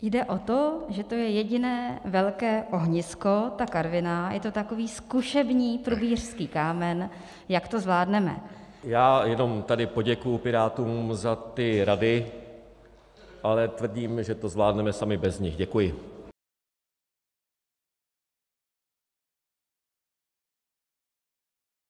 Jde o to, že to je jediné velké ohnisko, ta Karviná, je to takový zkušební prubířský kámen, jak to zvládneme. Já jenom tady poděkuji Pirátům za ty rady, ale tvrdím, že to zvládneme sami bez nich. Děkuji.